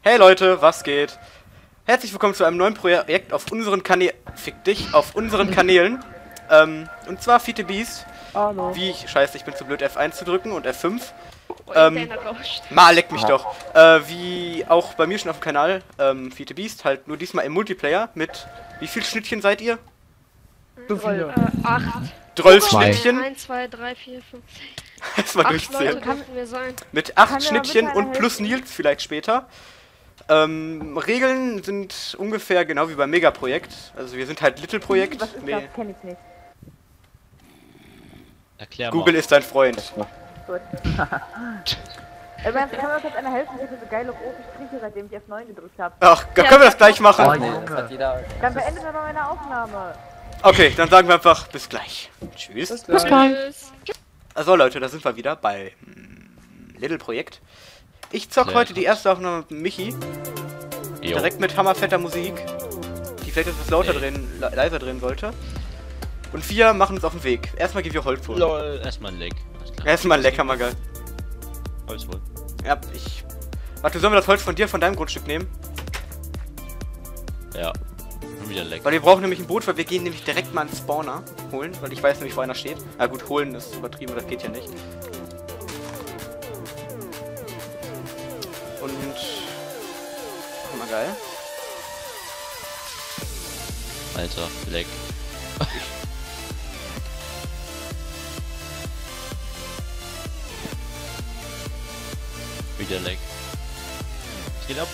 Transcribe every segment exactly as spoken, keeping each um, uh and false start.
Hey Leute, was geht? Herzlich willkommen zu einem neuen Projekt auf unseren Kanälen. Fick dich, auf unseren Kanälen. Ähm, und zwar FeedTheBeast. Hallo. Wie ich. Scheiße, ich bin zu blöd, F eins zu drücken und F fünf. Oh, Ähm, mal leck mich doch. Äh, wie auch bei mir schon auf dem Kanal, ähm, FeedTheBeast, halt nur diesmal im Multiplayer mit. Wie viel Schnittchen seid ihr? Zu viele. Äh, acht. zwölf Schnittchen. eins, zwei, drei, vier, fünf, sechs. Erstmal Acht durchzählen. Leute dürften wir sein. Mit acht Kann mir Schnittchen bitte einer und plus helfen? Nils vielleicht später. Ähm, Regeln sind ungefähr genau wie beim Megaprojekt. Also wir sind halt Little Projekt. Was ist Nee. das? Kenn ich nicht. Erklär Google mal. ist dein Freund. Gut. Ey, kann mir das jetzt einer helfen? Ich hatte so geile rote Striche, seitdem ich F neun gedrückt habe. Ach, da können wir das gleich machen. Oh, nee, das hat jeder. Dann beendet aber meine Aufnahme. Okay, dann sagen wir einfach bis gleich. Tschüss. Bis Tschüss. Also Leute, da sind wir wieder bei mm, Little Projekt. Ich zock heute die erste Aufnahme mit Michi. Jo. Direkt mit hammerfetter Musik. Die vielleicht etwas lauter Nee. drehen, le- leiser drehen sollte. Und wir machen uns auf den Weg. Erstmal gehen wir Holz holen. Lol, erstmal ein Leg. Alles klar. Erstmal lecker, mal geil. Holz holen. Ja, ich. Warte, sollen wir das Holz von dir, von deinem Grundstück nehmen? Ja. Und wieder Leg. Weil wir brauchen nämlich ein Boot, weil wir gehen nämlich direkt mal einen Spawner holen, weil ich weiß nämlich, wo einer steht. Ah gut, holen ist übertrieben, das geht ja nicht. Und... Guck mal, geil. Alter, Leg. wieder Leg. Was geht ab?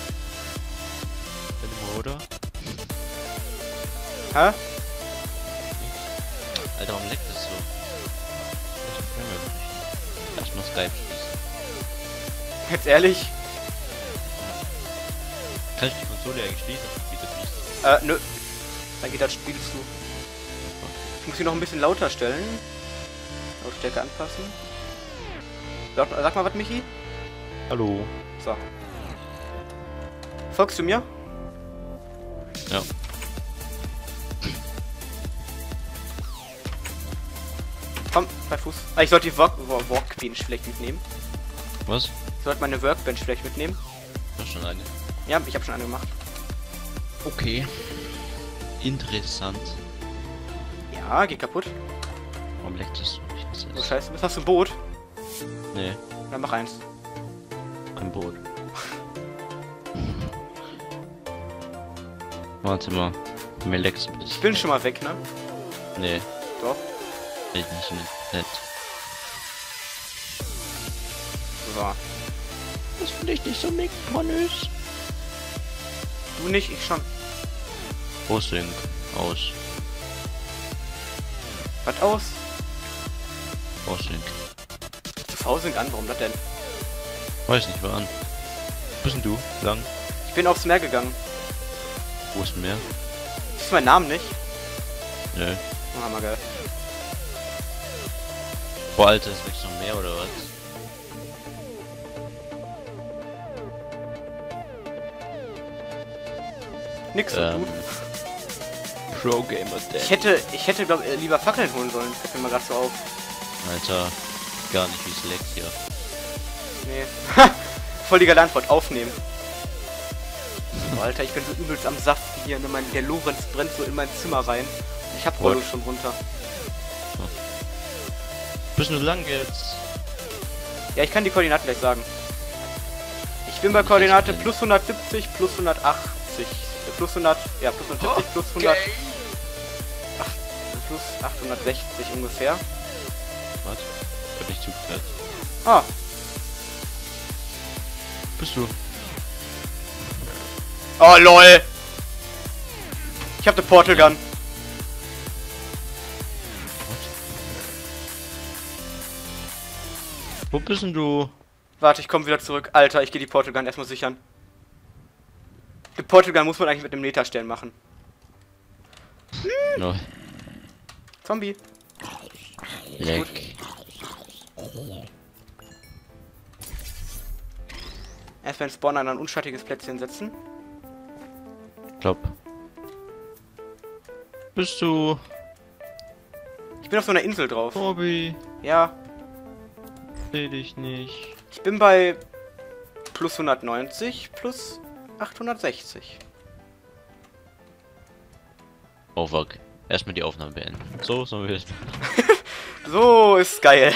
Bin oder? Hä? Alter, warum leckt das so? Erstmal Skype schließen. Jetzt ehrlich? Kann ich die Konsole eigentlich schließen? Bitte nicht. Äh, nö. Dann geht das Spiel zu. Ich muss sie noch ein bisschen lauter stellen. Lautstärke anpassen. Sag, sag mal was, Michi. Hallo. So. Folgst du mir? Ja. Komm, bei Fuß. Ah, ich sollte die Work Wo- Workbench vielleicht mitnehmen. Was? Ich sollte meine Workbench vielleicht mitnehmen. Noch schon eine. Ja, ich habe schon eine gemacht. Okay. Interessant. Ja, geht kaputt. Warum leckt das so? Ich weiß Oh es. scheiße, bist hast du ein Boot? Nee, Dann mach eins. ein Boot. Warte mal. Mir leckt's ein Ich bisschen. bin schon mal weg, ne? Nee, Doch. bin ich nicht nett. So. Das finde ich nicht so meckmanös. Du nicht, ich schon. Großsync. Aus. Was aus? Großsync. Tausend an, warum das denn? Weiß nicht, wann. Wo bist denn du? Lang? Ich bin aufs Meer gegangen. Wo ist mehr? Siehst du meinen Namen nicht? Nö. Oh, hammergeil. Boah, Alter, ist wirklich noch mehr oder was? Nix und Ähm. du. Pro Gamer Ich hätte, ich hätte glaub, äh, lieber Fackeln holen sollen. Fällt mir mal grad so auf. Alter, gar nicht wie es leckt hier. Nee. Voll die geile Antwort. Aufnehmen. Oh, Alter, ich bin so übelst am Saft hier. Ne? Mein, der Lorenz brennt so in mein Zimmer rein. Ich hab Rollo What? schon runter. Bist du lang jetzt? Ja, ich kann die Koordinaten gleich sagen. Ich bin bei Koordinate plus hundertsiebzig, plus hundertachtzig. Äh, plus hundert, ja, plus hundertsiebzig, plus hundert. Ach, plus achthundertsechzig ungefähr. Was? Hab ich zugehört. Ah, Bist du? oh lol. Ich hab ne Portal Gun. Wo bist denn du? Warte, ich komme wieder zurück. Alter, ich gehe die Portal Gun erstmal sichern. Die Portal Gun muss man eigentlich mit dem Netherstern machen. No. Zombie. Leck. Erstmal den Spawner an ein unschattiges Plätzchen setzen. Klopp. Bist du? Ich bin auf so einer Insel drauf. Bobby. Ja, Seh dich nicht. ich bin bei plus hundertneunzig plus achthundertsechzig. Oh fuck. Erstmal die Aufnahme beenden. So, so will ich. So ist geil.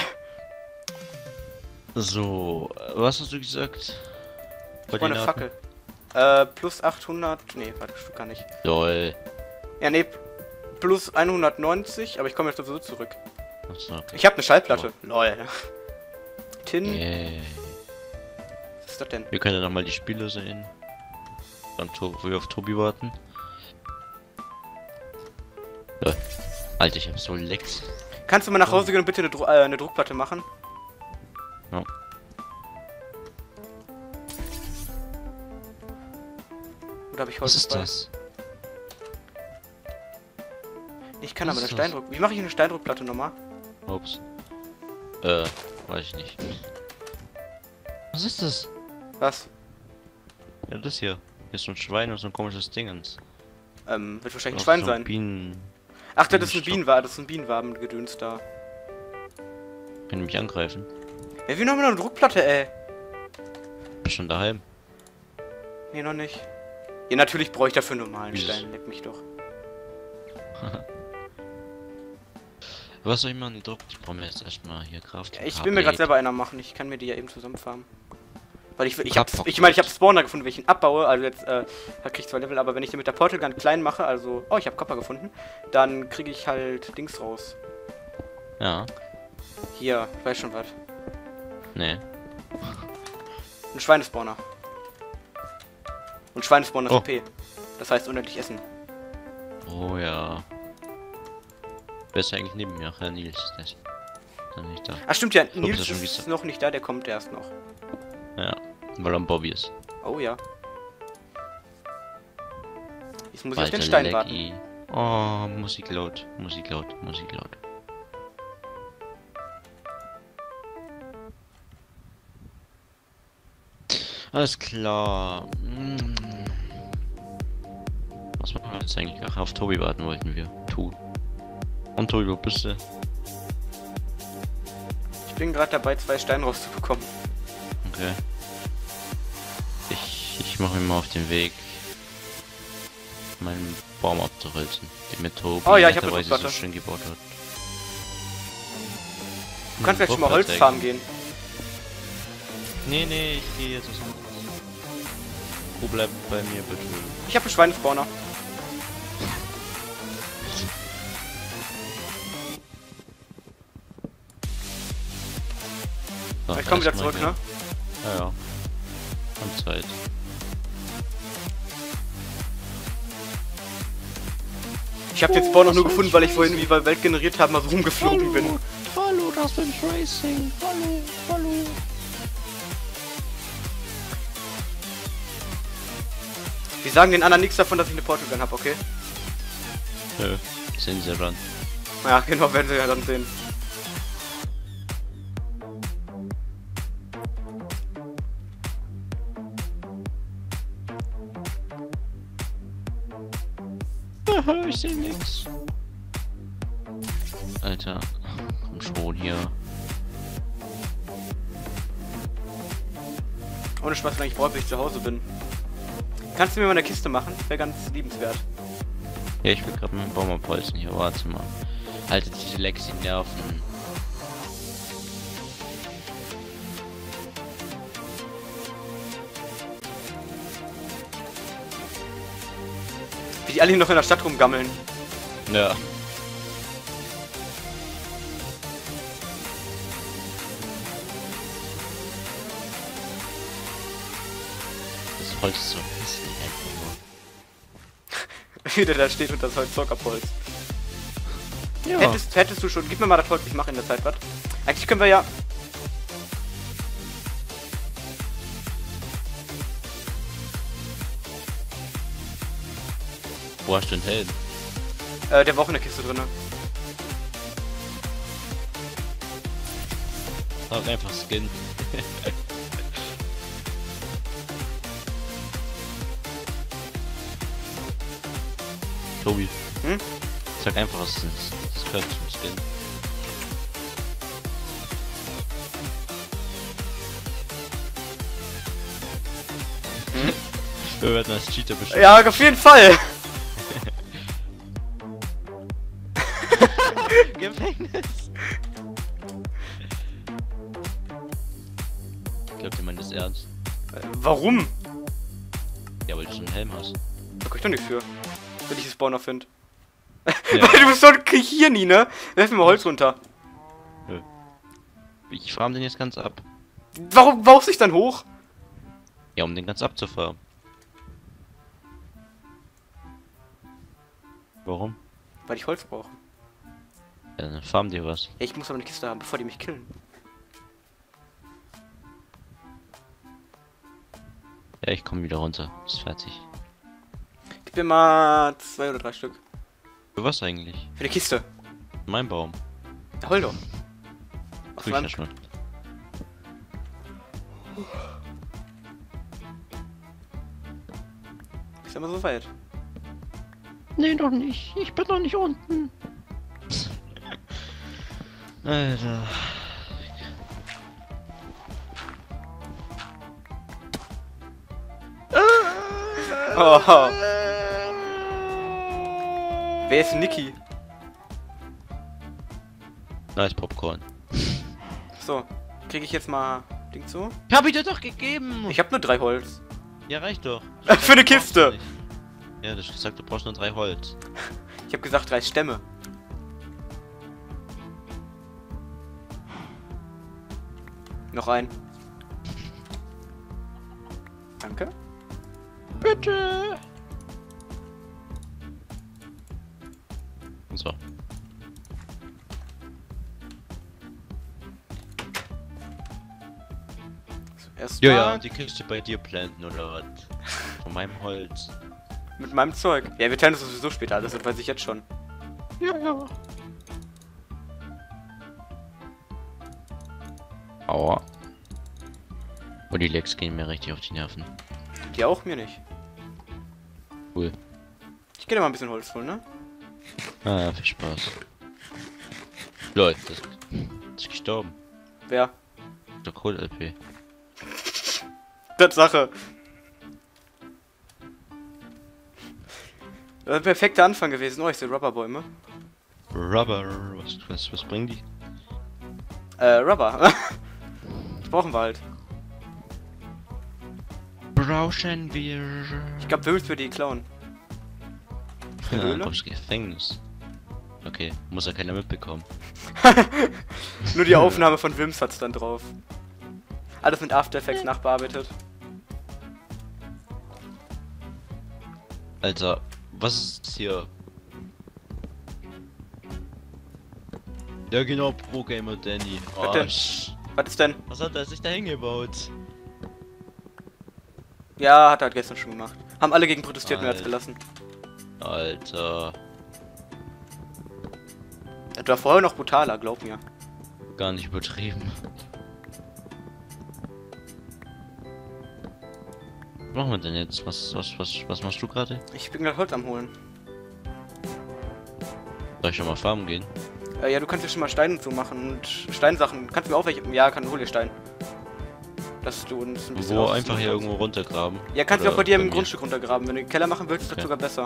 So, was hast du gesagt? Ich brauche eine Fackel. Äh, plus achthundert. Nee, warte, stimmt gar nicht. Lol. Ja, nee, plus hundertneunzig, aber ich komme jetzt sowieso zurück. Achso, okay. Ich habe eine Schallplatte. Oh. Lol. Tin. Yeah. Was ist das denn? Wir können ja nochmal die Spiele sehen. Dann to wir auf Tobi warten. Lol. Alter, ich hab so Lecks. Kannst du mal nach Hause gehen und bitte eine, Dru äh, eine Druckplatte machen? Ja. Oder habe ich Was Holz ist dabei? das? Ich kann Was aber eine ist das? Steindruck. Wie mache ich eine Steindruckplatte nochmal? Ups. Äh, weiß ich nicht. Was ist das? Was? Ja, das hier. Hier ist so ein Schwein und so ein komisches Dingens. Ähm, wird wahrscheinlich ein Auch Schwein so sein. Bienen. Ach, das ist ein Bienenstock. Bienenwaben, das ist ein Bienenwabengedöns da. Können die mich angreifen? Ja, wie nochmal eine Druckplatte, ey. Bin schon daheim. Nee, noch nicht. Ja, natürlich brauche ich dafür normalen Wieso? Stein, leck mich doch. Was soll ich machen? Die Druck? Ich brauche mir jetzt erstmal hier Kraft. Ja, ich will mir gerade selber einer machen, ich kann mir die ja eben zusammenfarmen. Weil ich, ich hab, Abfuck. ich meine, ich habe Spawner gefunden, wenn ich ihn abbaue, also jetzt, äh, krieg ich zwei Level, aber wenn ich den mit der Portal Gun klein mache, also, oh, ich habe Copper gefunden, dann kriege ich halt Dings raus. Ja. Hier, ich weiß schon was. Nee. Ein Schweinespawner. Und Schweinespawner ist Oh. O P. Das heißt unendlich essen. Oh ja. Wer ist eigentlich neben mir? Ach ja, Nils ist das. Dann nicht da. Ach stimmt ja, glaub, Nils das ist schon ist wieder- noch nicht da, der kommt erst noch. Ja. Weil er ein Bobby ist. Oh ja. Jetzt muss ich auf Walter den Stein Lecky. Oh, Musik laut. Musik laut. Musik laut. Alles klar. Mm. Was machen wir jetzt eigentlich? Ach, auf Tobi warten wollten wir. Tu. Und Tobi, wo bist du? warten. Ich bin gerade dabei, zwei Steine rauszubekommen. Okay. Ich, ich mache mich mal auf den Weg, meinen Baum abzuholzen, den mir Tobi Oh ja, ich hab eine netterweise so Druckplatte. schön gebaut hat. Du kannst vielleicht schon mal Druckplatte Holzfarmen gehen. Nee, nee, ich gehe jetzt aus dem... Wo bleibt bei mir bitte? Ich habe einen Schweinespawner. So, Ich komme wieder erstmal zurück, hier. ne? Ja, ja. Und Zeit. Ich habe den Spawner nur gefunden, weil ich vorhin, wie wir Welt generiert haben, mal so rumgeflogen bin. Hallo, das bin Racing. Hallo, hallo. Wir sagen den anderen nichts davon, dass ich eine Portal Gun habe, okay? Nö, sind sie dran. Ja, genau, werden sie ja dann sehen. Ich seh nix. Alter, komm schon hier. Ohne Spaß, wenn ich brauche, wenn ich zu Hause bin. Kannst du mir mal eine Kiste machen? Wäre ganz liebenswert. Ja, ich will gerade meinen Baum abholzen hier, warte mal. Alter, diese Lecks, die nerven. Wie die alle hier noch in der Stadt rumgammeln. Ja. Das Holz ist so hässlich einfach nur. Wie der da steht und das Holz Zock abholzt. Ja. Hättest, hättest du schon, gib mir mal das Holz, ich mache in der Zeit was. Eigentlich können wir ja... Wo hast du den Helm? Äh, der war auch in der Kiste drin. Sag einfach Skin. Tobi. Hm? Sag einfach, was das ist. Das gehört zum Skin. Wir werden als Cheater bestimmt. Ja, auf jeden Fall. Gefängnis. Ich glaub, der meint das ernst. Äh, Warum? Ja, weil du schon einen Helm hast. Da kann ich doch nicht für. Wenn ich den Spawner finde. Ja. Du bist doch hier nie, ne? Werf mir mal Holz runter. Ich farm den jetzt ganz ab. Warum baust du dich dann hoch? Ja, um den ganz abzufarmen. Warum? Weil ich Holz brauche. Ja, dann farm dir was. Ja, ich muss aber eine Kiste haben, bevor die mich killen. Ja, ich komme wieder runter. Ist fertig. Gib mir mal zwei oder drei Stück. Für was eigentlich? Für eine Kiste. Mein Baum. Ja, hol doch. Auf Tu ich meinem- ja schon. Ist ja immer so weit. Nee, doch nicht. Ich bin noch nicht unten. Alter. Oh. Wer ist Niki? Nice Popcorn. So, kriege ich jetzt mal Ding zu? Hab ich dir doch gegeben! Ich habe nur drei Holz. Ja, reicht doch. Für eine Kiste. Ja, du hast gesagt, du brauchst nur drei Holz. Ich habe gesagt drei Stämme. Noch ein. Danke. Bitte! So. Erst Ja, mal ja, die Kiste bei dir planten oder was? Von meinem Holz. mit meinem Zeug. Ja, wir teilen das sowieso später alles, das weiß ich jetzt schon. Ja, ja. Aua. Oh, die Legs gehen mir richtig auf die Nerven. Die auch mir nicht. Cool. Ich geh dir mal ein bisschen Holz holen, ne? Ah, viel Spaß. Leute, das, das ist gestorben. Wer? Der Kohl-L P. Tatsache. Das ist ein perfekter Anfang gewesen. Oh, ich sehe Rubberbäume. Rubber, was, was, was bringen die? Äh, Rubber. Das brauchen wir halt. Brauchen wir. Ich glaube, du willst mir die klauen. Ja, Höhle? aufs Gefängnis. Okay, muss ja keiner mitbekommen. Nur die Aufnahme von Wims hat's dann drauf. Alles mit After Effects nachbearbeitet. Alter, was ist hier? Ja genau, Pro Gamer Danny. Was denn? sch- Was ist denn? Was hat er sich da hingebaut? Ja, hat er halt gestern schon gemacht. Haben alle gegen protestiert und er hat's Alter. gelassen. Alter, Das war vorher noch brutaler, glaub mir. gar nicht übertrieben. Was machen wir denn jetzt? Was, was, was, was machst du gerade? Ich bin gerade Holz am holen. Soll ich schon mal farmen gehen? Äh, ja, du kannst ja schon mal Steine zu machen und Steinsachen. Kannst du mir auch welche? Ja, kann hol dir Stein. Dass du uns ein bisschen Wo aus- einfach hier irgendwo runtergraben? Ja, kannst du Oder auch bei dir im mir? Grundstück runtergraben. Wenn du den Keller machen willst, ist das Okay. sogar besser.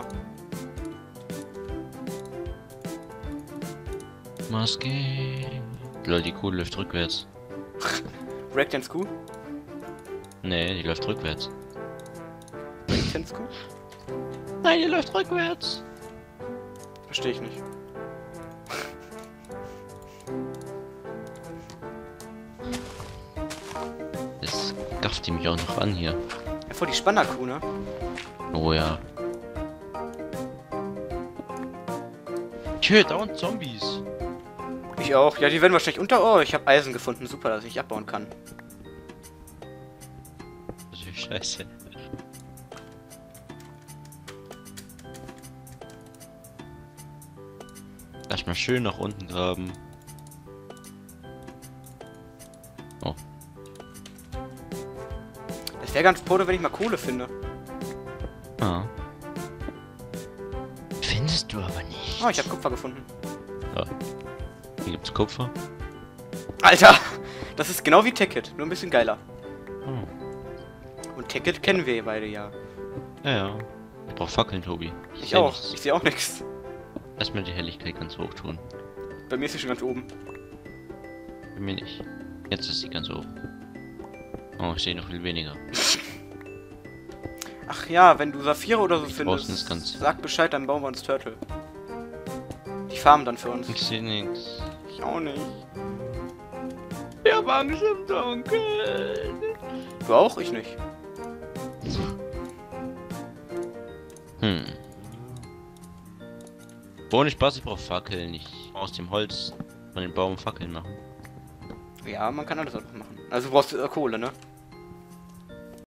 Maske. Lol, die Kuh läuft rückwärts. Breakdance Kuh? Nee, die läuft rückwärts. Breakdance Kuh? Nein, die läuft rückwärts. Verstehe ich nicht. Jetzt gafft die mich auch noch an hier. Ja, voll die Spannerkuh, ne? Oh ja. Tja, dauernd Zombies. Ich auch. Ja, die werden wahrscheinlich unter... Oh, ich habe Eisen gefunden. Super, dass ich abbauen kann. Das ist scheiße. Lass mal schön nach unten graben. Oh. Das wäre ganz pro, wenn ich mal Kohle finde. Ah. Findest du aber nicht. Oh, ich habe Kupfer gefunden. Hier gibt's Kupfer. Alter! Das ist genau wie Tekkit, nur ein bisschen geiler. Oh. Und Tekkit kennen wir beide ja. Ja, ja. Ich brauch Fackeln, Tobi. Ich seh auch. nichts. Ich sehe auch nichts. Erstmal die Helligkeit ganz hoch tun. Bei mir ist sie schon ganz oben. Bei mir nicht. Jetzt ist sie ganz oben. Oh, ich sehe noch viel weniger. Ach ja, wenn du Saphire oder so Draußen findest, ist ganz- sag Bescheid, dann bauen wir uns Turtle. Die farmen dann für uns. Ich sehe nichts. Ich auch nicht. Ich hab Angst im Dunkeln. Du auch? Ich nicht. Hm. Ohne Spaß, ich brauche Fackeln. Ich aus dem Holz von den Baum Fackeln machen. Ja, man kann alles einfach machen. Also du brauchst äh, Kohle, ne?